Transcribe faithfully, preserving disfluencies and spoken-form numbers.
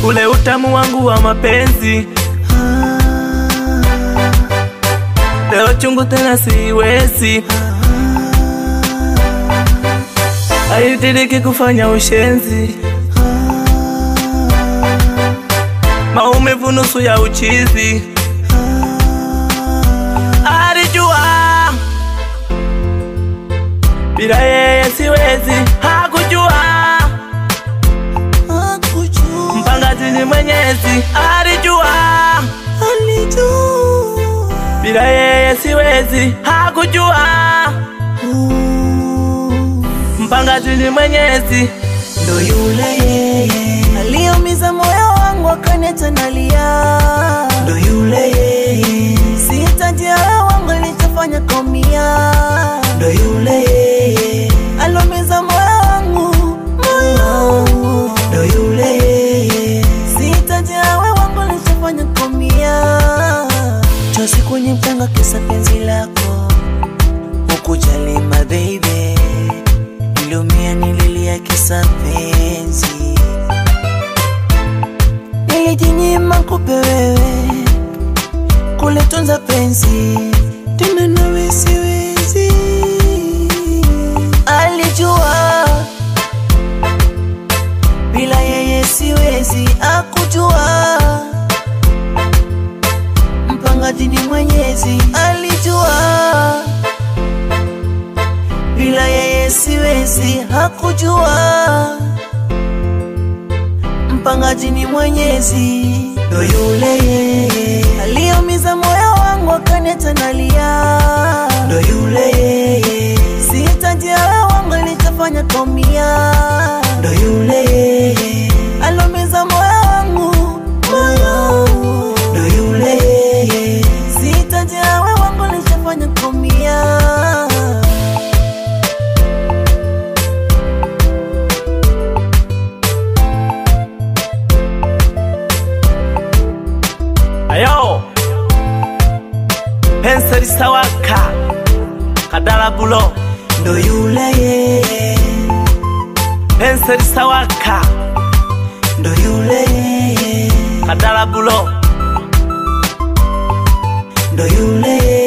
ule utamu wangu wa mapenzi. Leo chungu tena siwezi, haitiriki kufanya ushenzi. Maumivu nusu ya uchizi. Alijua bila yeye siwezi, hakujua mpangaji ni Mwenyezi. Alijua bila yeye siwezi, hakujua mpangaji ni Mwenyezi. Ndo yule yeye aliumiza moyo wangu akaniacha nalia. Ndo yule yeye sihitaji hayo wangu alichofanya komia. Ndo yule yeye aliumiza moyo wangu, moyo. Ndo yule yeye sihitaji hayo wangu alichofanya komia. Chozi kwenye mchanga kisa penzi lako, ukujali my baby. Niliumia nililia kisa penzi, nilijinyima kupe wewe, kulitunza penzi, tena nawe siwezi. Alijua bila yeye siwezi, hakujua mpangaji ni Mwenyezi. Alijua bila yeye siwezi, hakujua mpangaji ni Mwenyezi. Ndo yule yeye aliumiza moyo wangu akaniacha nalia. Ndo yule yeye sihitaji hayo wangu alichofanya komia. Ndo yule yeye aliumiza moyo wangu, moyo. Ndo yule yeye sihitaji hayo wangu alichofanya komia. Ayo Penseli Sawaka Kadala Bulo. Ndo yule yeye Penseli Sawaka. Ndo yule yeye Kadala Bulo. Ndo yule yeye